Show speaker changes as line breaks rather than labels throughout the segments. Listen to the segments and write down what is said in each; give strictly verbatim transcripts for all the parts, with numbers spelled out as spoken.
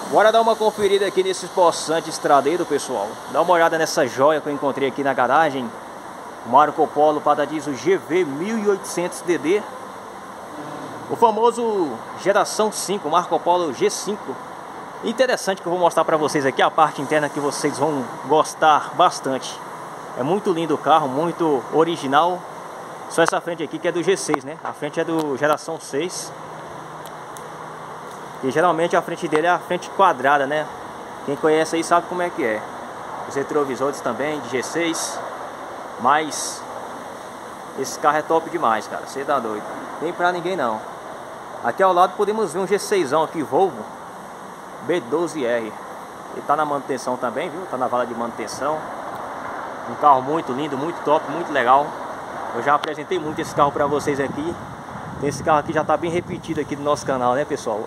Bora dar uma conferida aqui nesse poçante estradeiro, pessoal. Dá uma olhada nessa joia que eu encontrei aqui na garagem. Marco Polo Paradiso G V mil e oitocentos D D. O famoso geração cinco, Marco Polo G cinco. Interessante que eu vou mostrar para vocês aqui a parte interna que vocês vão gostar bastante. É muito lindo o carro, muito original. Só essa frente aqui que é do G seis, né? A frente é do geração seis. E geralmente a frente dele é a frente quadrada, né? Quem conhece aí sabe como é que é. Os retrovisores também de G seis. Mas esse carro é top demais, cara. Você tá doido. Nem pra ninguém não. Aqui ao lado podemos ver um G seis aqui, Volvo B doze R. Ele tá na manutenção também, viu? Tá na vala de manutenção. Um carro muito lindo, muito top, muito legal. Eu já apresentei muito esse carro pra vocês aqui. Esse carro aqui já tá bem repetido aqui no nosso canal, né, pessoal?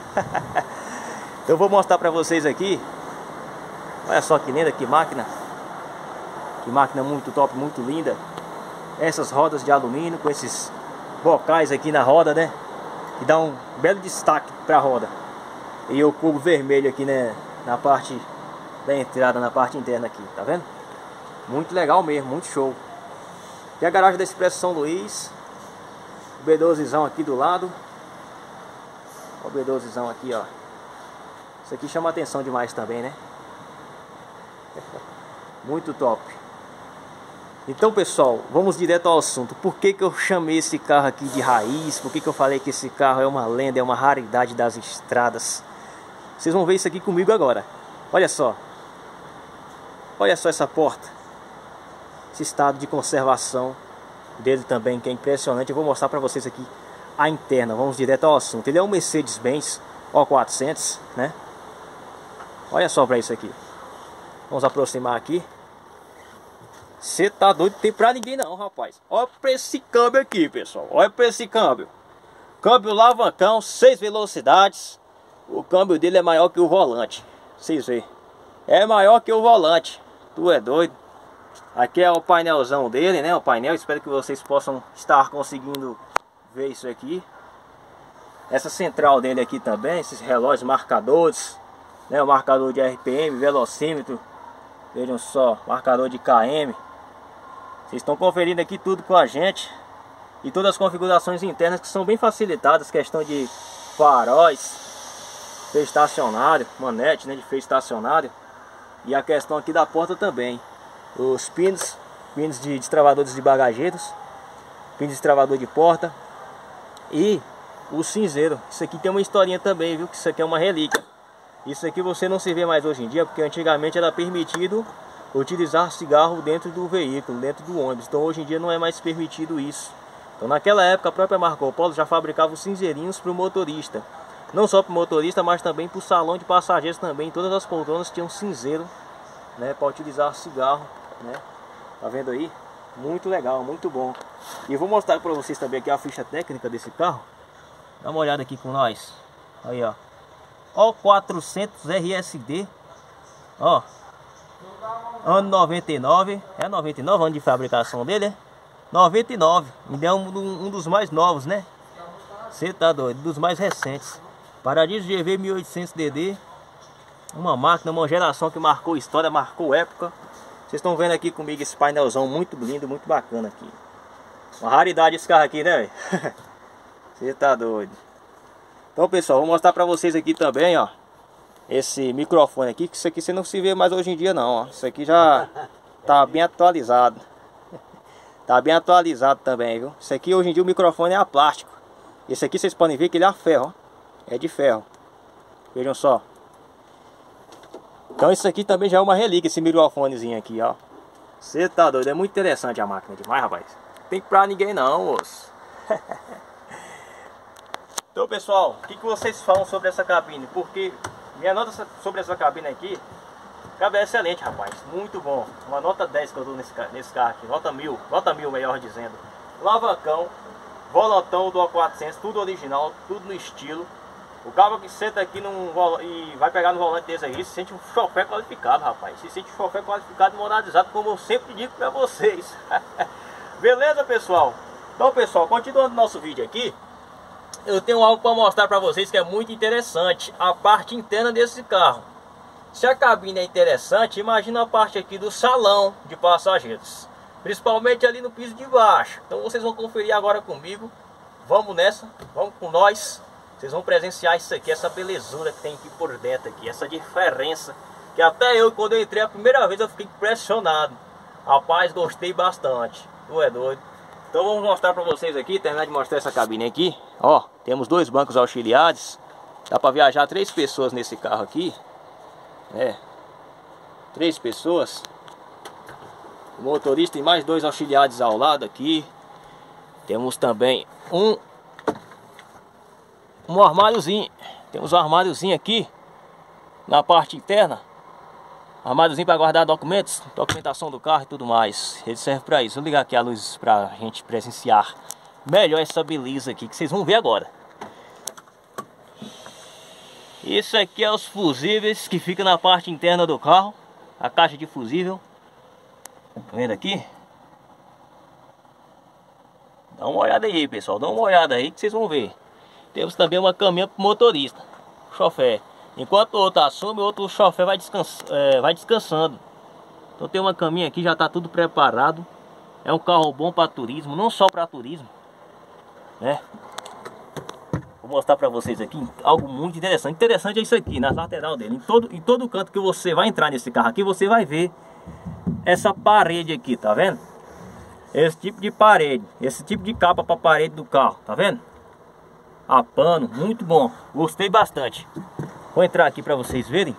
Eu vou mostrar pra vocês aqui. Olha só que linda, que máquina. Que máquina muito top, muito linda. Essas rodas de alumínio com esses bocais aqui na roda, né? Que dá um belo destaque pra roda. E o cubo vermelho aqui, né? Na parte da entrada, na parte interna aqui, tá vendo? Muito legal mesmo, muito show. E a garagem da Expresso São Luís. O B dozezão aqui do lado. Olha o B dozezão aqui, ó. Isso aqui chama atenção demais também, né? Muito top. Então, pessoal, vamos direto ao assunto. Por que que eu chamei esse carro aqui de raiz? Por que que eu falei que esse carro é uma lenda, é uma raridade das estradas? Vocês vão ver isso aqui comigo agora. Olha só. Olha só essa porta. Esse estado de conservação dele também, que é impressionante. Eu vou mostrar pra vocês aqui a interna. Vamos direto ao assunto. Ele é um Mercedes-Benz O quatrocentos, né? Olha só pra isso aqui. Vamos aproximar aqui. Você tá doido? Não tem pra ninguém não, rapaz. Olha pra esse câmbio aqui, pessoal. Olha pra esse câmbio. Câmbio lavacão, seis velocidades. O câmbio dele é maior que o volante. Vocês veem. É maior que o volante. Tu é doido. Aqui é o painelzão dele, né? O painel. Espero que vocês possam estar conseguindo ver isso aqui. Essa central dele aqui também. Esses relógios marcadores, né? O marcador de R P M, velocímetro. Vejam só, marcador de K M. Vocês estão conferindo aqui tudo com a gente. E todas as configurações internas que são bem facilitadas. Questão de faróis, freio estacionário, manete, né, de freio estacionário. E a questão aqui da porta também. Os pins, pins de destravadores de bagageiros, pins de destravador de porta. E o cinzeiro. Isso aqui tem uma historinha também, viu? Que isso aqui é uma relíquia. Isso aqui você não se vê mais hoje em dia, porque antigamente era permitido utilizar cigarro dentro do veículo, dentro do ônibus. Então hoje em dia não é mais permitido isso. Então naquela época a própria Marco Polo já fabricava os cinzeirinhos para o motorista. Não só para o motorista, mas também para o salão de passageiros também. Todas as poltronas tinham cinzeiro, né, para utilizar cigarro, né? Tá vendo aí? Muito legal, muito bom. E eu vou mostrar para vocês também aqui a ficha técnica desse carro. Dá uma olhada aqui com nós. Aí, ó. O quatrocentos R S D. Ó. Ano noventa e nove. É noventa e nove, ano de fabricação dele, é? noventa e nove. Ainda é um, um dos mais novos, né? Você tá doido, dos mais recentes. Paradiso G V mil e oitocentos D D. Uma máquina, uma geração que marcou história, marcou época. Vocês estão vendo aqui comigo esse painelzão muito lindo, muito bacana aqui. Uma raridade esse carro aqui, né? Você tá doido. Então, pessoal, vou mostrar pra vocês aqui também, ó. Esse microfone aqui, que isso aqui você não se vê mais hoje em dia não, ó. Isso aqui já tá bem atualizado. Tá bem atualizado também, viu? Isso aqui hoje em dia o microfone é a plástico. Esse aqui vocês podem ver que ele é a ferro, ó. É de ferro. Vejam só. Então isso aqui também já é uma relíquia, esse microfonezinho aqui, ó. Você tá doido, é muito interessante a máquina demais, rapaz. Tem pra ninguém não, moço. Então, pessoal, o que, que vocês falam sobre essa cabine? Porque minha nota sobre essa cabine aqui, a cabine é excelente, rapaz. Muito bom. Uma nota dez que eu dou nesse, nesse carro aqui. Nota mil. Nota mil, melhor dizendo. Lavacão. Volantão do O quatrocentos. Tudo original. Tudo no estilo. O cabo que senta aqui num, e vai pegar no volante desse aí, se sente um chofé qualificado, rapaz. Se sente um chofé qualificado e moralizado, como eu sempre digo pra vocês. Beleza, pessoal? Então, pessoal, continuando nosso vídeo aqui. eu tenho algo para mostrar para vocês que é muito interessante. A parte interna desse carro. Se a cabine é interessante, imagina a parte aqui do salão de passageiros, principalmente ali no piso de baixo. Então vocês vão conferir agora comigo. Vamos nessa, vamos com nós. Vocês vão presenciar isso aqui, essa belezura que tem aqui por dentro aqui, essa diferença que até eu, quando eu entrei a primeira vez, eu fiquei impressionado. Rapaz, gostei bastante. Tu é doido. Então vamos mostrar para vocês aqui, terminar de mostrar essa cabine aqui. Ó, temos dois bancos auxiliares. Dá para viajar três pessoas nesse carro aqui. É, três pessoas. O motorista e mais dois auxiliares ao lado aqui. Temos também um Um armáriozinho. Temos um armáriozinho aqui na parte interna. Armáriozinho para guardar documentos, documentação do carro e tudo mais. Ele serve para isso. Vou ligar aqui a luz para a gente presenciar melhor essa beleza aqui que vocês vão ver agora. Isso aqui é os fusíveis que fica na parte interna do carro. A caixa de fusível. Tá vendo aqui? Dá uma olhada aí, pessoal. Dá uma olhada aí que vocês vão ver. Temos também uma caminha para o motorista, chofer. Enquanto o outro assume, o outro chofer vai, descans é, vai descansando. Então tem uma caminha aqui, já está tudo preparado. É um carro bom para turismo, não só para turismo, né? Vou mostrar para vocês aqui algo muito interessante. Interessante é isso aqui, na lateral dele. Em todo, em todo canto que você vai entrar nesse carro aqui, você vai ver essa parede aqui, tá vendo? Esse tipo de parede, esse tipo de capa para parede do carro, tá vendo? A pano, muito bom, gostei bastante. Vou entrar aqui para vocês verem.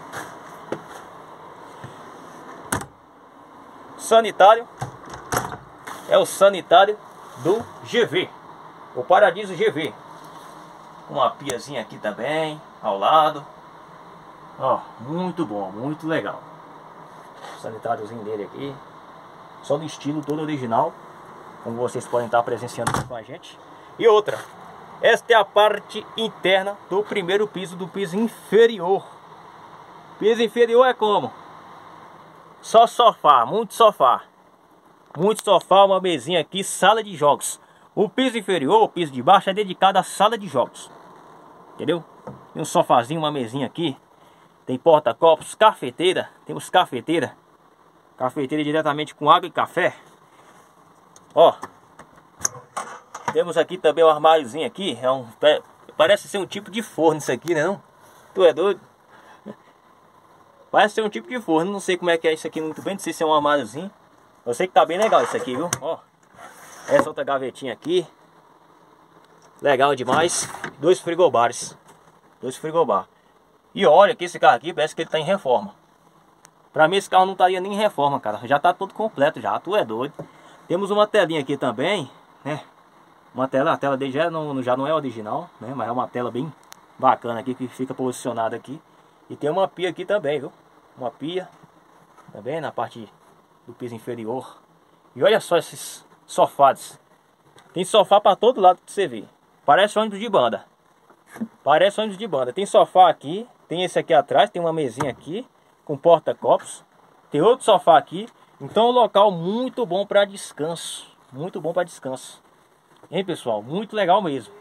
Sanitário. É o sanitário do G V, o Paradiso G V. Uma piazinha aqui também, ao lado. Ó, muito bom, muito legal. O sanitáriozinho dele aqui. Só no estilo todo original, como vocês podem estar presenciando aqui com a gente. E outra, esta é a parte interna do primeiro piso, do piso inferior. Piso inferior é como? Só sofá, muito sofá. Muito sofá, uma mesinha aqui, sala de jogos. O piso inferior, o piso de baixo é dedicado à sala de jogos. Entendeu? Tem um sofazinho, uma mesinha aqui. Tem porta-copos, cafeteira. Temos cafeteira. Cafeteira diretamente com água e café. Ó. Temos aqui também um armáriozinho aqui. É um, parece ser um tipo de forno isso aqui, né não? Tu é doido? Parece ser um tipo de forno. Não sei como é que é isso aqui muito bem. Não sei se é um armáriozinho. Eu sei que tá bem legal isso aqui, viu? Ó. Essa outra gavetinha aqui. Legal demais. Dois frigobares. Dois frigobar. E olha que esse carro aqui parece que ele tá em reforma. Pra mim esse carro não estaria nem em reforma, cara. Já tá todo completo já. Tu é doido. Temos uma telinha aqui também, né? Uma tela, a tela dele já não, já não é original, né? Mas é uma tela bem bacana aqui que fica posicionada aqui. E tem uma pia aqui também, viu? Uma pia também na parte do piso inferior. E olha só esses sofás. Tem sofá para todo lado que você vê. Parece ônibus de banda. Parece ônibus de banda. Tem sofá aqui. Tem esse aqui atrás. Tem uma mesinha aqui com porta-copos. Tem outro sofá aqui. Então é um local muito bom para descanso. Muito bom para descanso. Hein, pessoal? Muito legal mesmo.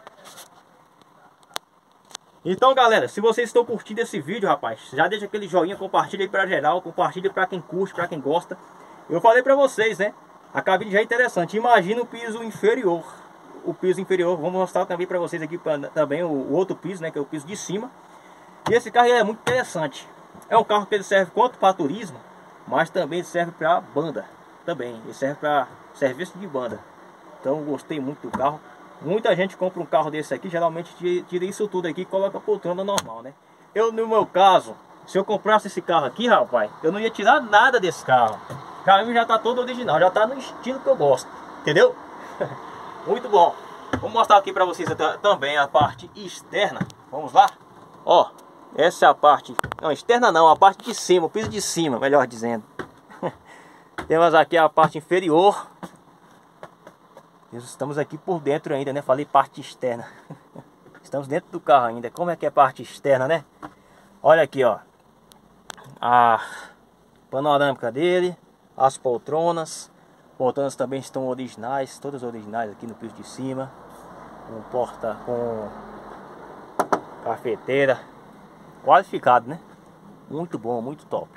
Então, galera, se vocês estão curtindo esse vídeo, rapaz, já deixa aquele joinha, compartilha aí pra geral, compartilha pra quem curte, pra quem gosta. Eu falei pra vocês, né? A cabine já é interessante. Imagina o piso inferior. O piso inferior, vamos mostrar também pra vocês aqui pra, também o, o outro piso, né? Que é o piso de cima. E esse carro é muito interessante. É um carro que ele serve quanto para turismo, mas também serve pra banda. Também, ele serve pra serviço de banda. Então, gostei muito do carro. Muita gente compra um carro desse aqui, geralmente tira isso tudo aqui e coloca a poltrona normal, né? Eu, no meu caso, se eu comprasse esse carro aqui, rapaz, eu não ia tirar nada desse carro. O carro já tá todo original, já tá no estilo que eu gosto, entendeu? Muito bom. Vou mostrar aqui pra vocês também a parte externa. Vamos lá? Ó, essa é a parte, não, externa não, a parte de cima, o piso de cima, melhor dizendo. Temos aqui a parte inferior. Estamos aqui por dentro ainda, né? Falei parte externa. Estamos dentro do carro ainda. Como é que é parte externa, né? Olha aqui, ó. A panorâmica dele. As poltronas. Poltronas também estão originais. Todas originais aqui no piso de cima. com porta, com cafeteira, qualificado, né? Muito bom, muito top.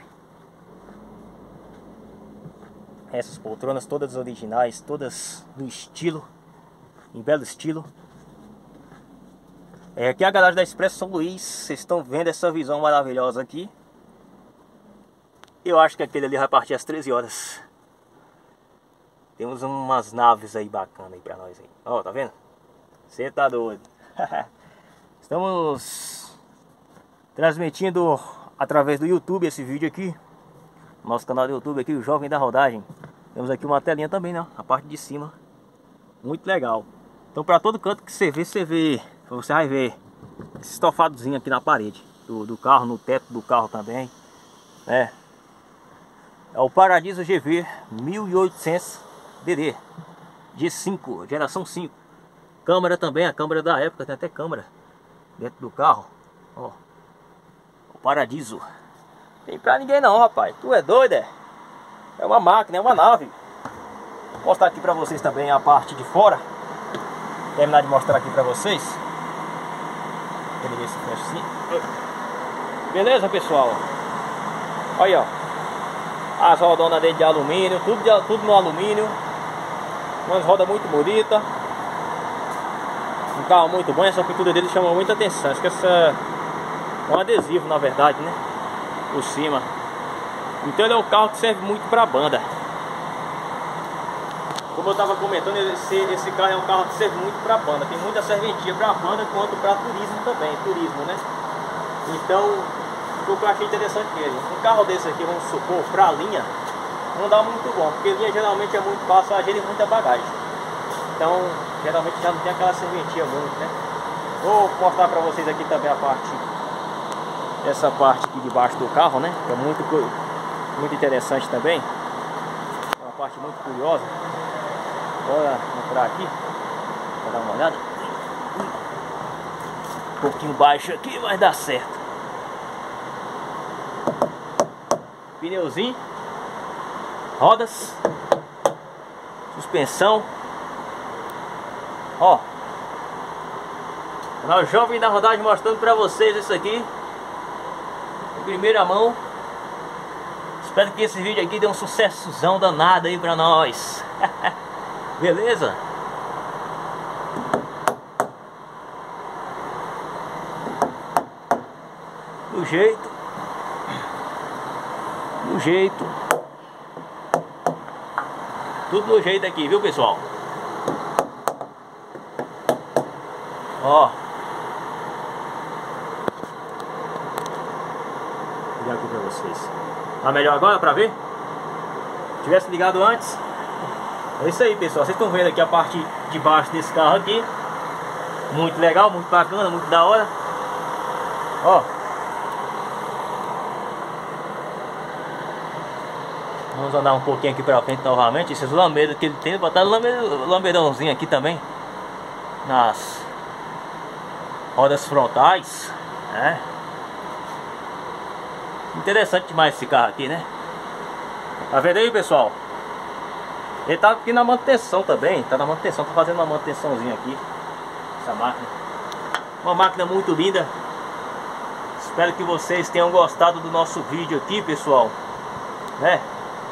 Essas poltronas todas originais, todas no estilo, em belo estilo. É aqui a garagem da Expresso São Luís. Vocês estão vendo essa visão maravilhosa aqui. Eu acho que aquele ali vai partir às treze horas. Temos umas naves aí bacanas aí pra nós aí. Ó, tá vendo? Você tá doido. Estamos transmitindo através do YouTube esse vídeo aqui. Nosso canal do YouTube aqui, o Jovem da Rodagem. Temos aqui uma telinha também, né? A parte de cima. Muito legal. Então pra todo canto que você vê, você vê. Você vai ver esse estofadozinho aqui na parede do, do carro, no teto do carro também. É. É o Paradiso G V mil e oitocentos D D G cinco, geração cinco. Câmera também, a câmera da época, tem até câmera dentro do carro. Ó, o Paradiso. Tem pra ninguém não, rapaz. Tu é doido, é? É uma máquina, é uma nave. Vou mostrar aqui pra vocês também a parte de fora. Terminar de mostrar aqui pra vocês. Ele vê se fecha assim. Beleza, pessoal? Olha aí, ó. As rodonas dele de alumínio, tudo, de, tudo no alumínio. Umas rodas muito bonitas. Um carro muito bom. Essa pintura dele chama muita atenção. Acho que essa é um adesivo, na verdade, né? Por cima. Então ele é um carro que serve muito para banda. Como eu estava comentando, esse, esse carro é um carro que serve muito para banda. Tem muita serventia para banda quanto para turismo também. Turismo, né? Então, o que eu achei interessante nele, um carro desse aqui, vamos supor, para linha, não dá muito bom, porque linha geralmente é muito passageiro e muita bagagem. Então, geralmente já não tem aquela serventia muito, né? Vou mostrar para vocês aqui também a parte, essa parte aqui de baixo do carro, né? Que é muito, muito interessante também. É uma parte muito curiosa. Bora entrar aqui, vou dar uma olhada. Um pouquinho baixo aqui, mas dá certo. Pneuzinho, rodas, suspensão. Ó, canal Jovem da Rodagem mostrando pra vocês isso aqui em primeira mão. Espero que esse vídeo aqui dê um sucessozão danado aí pra nós. Beleza? Do jeito Do jeito Tudo do jeito aqui, viu, pessoal? Ó, vou ligar aqui pra vocês. Tá melhor agora pra ver? Se tivesse ligado antes. É isso aí, pessoal. Vocês estão vendo aqui a parte de baixo desse carro aqui. Muito legal, muito bacana, muito da hora. Ó, vamos andar um pouquinho aqui pra frente novamente. Esses lambeiros que ele tem, botar lambeirãozinho aqui também nas rodas frontais, né? Interessante demais esse carro aqui, né? Tá vendo aí, pessoal? Ele tá aqui na manutenção também. Tá na manutenção, tá fazendo uma manutençãozinha aqui. Essa máquina, uma máquina muito linda. Espero que vocês tenham gostado do nosso vídeo aqui, pessoal, né?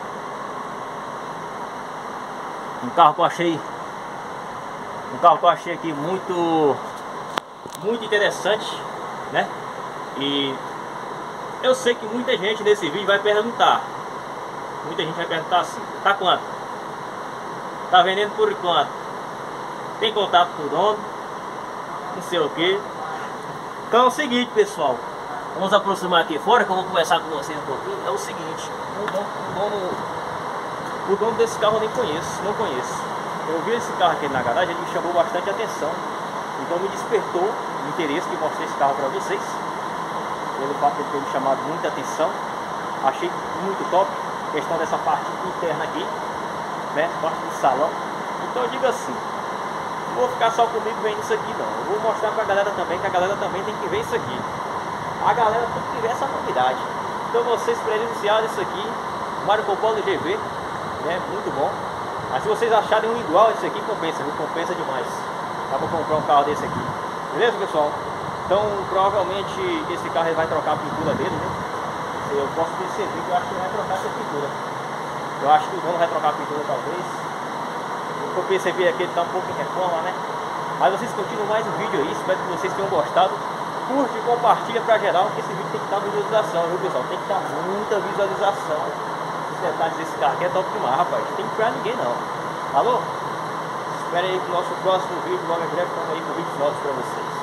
Um carro que eu achei Um carro que eu achei aqui muito Muito interessante, né? E eu sei que muita gente nesse vídeo vai perguntar. Muita gente vai perguntar assim: tá quanto? Tá vendendo por quanto? Tem contato com o dono? Não sei o que. Então é o seguinte, pessoal, vamos aproximar aqui fora que eu vou conversar com vocês um pouquinho. É o seguinte, o dono, o dono, o dono desse carro eu nem conheço, não conheço. Eu vi esse carro aqui na garagem, ele me chamou bastante atenção. Então me despertou o interesse de mostrar esse carro para vocês. Pelo fato de ter me chamado muita atenção. Achei muito top. A questão dessa parte interna aqui, né? Parte do salão. Então eu digo assim, não vou ficar só comigo vendo isso aqui não. Eu vou mostrar pra galera também, que a galera também tem que ver isso aqui. A galera tem que ver essa novidade. Então vocês presenciaram isso aqui, Marco Polo G V, né? Muito bom. Mas se vocês acharem um igual isso aqui, compensa, viu? Compensa demais. Dá pra comprar um carro desse aqui. Beleza, pessoal? Então, provavelmente esse carro ele vai trocar a pintura dele, né? Eu posso perceber que eu acho que ele vai trocar essa pintura. Eu acho que o dono vai trocar a pintura talvez. O que eu percebi é que ele tá um pouco em reforma, né? Mas vocês continuam mais um vídeo aí, espero que vocês tenham gostado. Curte e compartilha pra geral, porque esse vídeo tem que dar visualização, viu, pessoal? Tem que dar muita visualização. Os detalhes desse carro aqui é top demais, rapaz. Não tem que pra ninguém não. Falou? Espere aí pro nosso próximo vídeo, logo em breve, estamos aí com vídeos novos pra vocês.